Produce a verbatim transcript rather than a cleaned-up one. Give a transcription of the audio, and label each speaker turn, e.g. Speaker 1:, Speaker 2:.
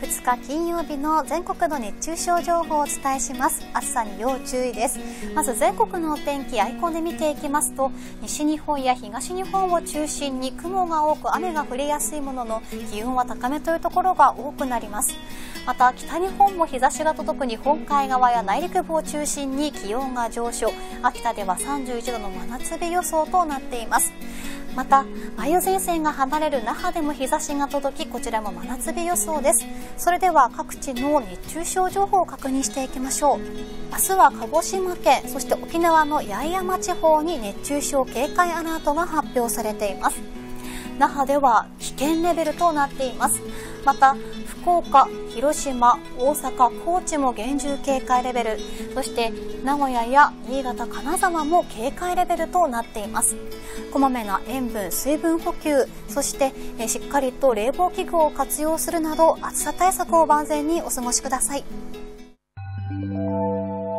Speaker 1: ふつか金曜日の全国の熱中症情報をお伝えします。暑さに要注意です。まず全国のお天気アイコンで見ていきますと、西日本や東日本を中心に雲が多く雨が降りやすいものの、気温は高めというところが多くなります。また北日本も日差しが届く日本海側や内陸部を中心に気温が上昇、秋田ではさんじゅういちどの真夏日予想となっています。また梅雨前線が離れる那覇でも日差しが届き、こちらも真夏日予想です。それでは各地の熱中症情報を確認していきましょう。明日は鹿児島県、そして沖縄の八重山地方に熱中症警戒アラートが発表されています。那覇では危険レベルとなっています。また福岡、広島、大阪、高知も厳重警戒レベル、そして名古屋や新潟、金沢も警戒レベルとなっています。こまめな塩分、水分補給、そしてえしっかりと冷房器具を活用するなど暑さ対策を万全にお過ごしください。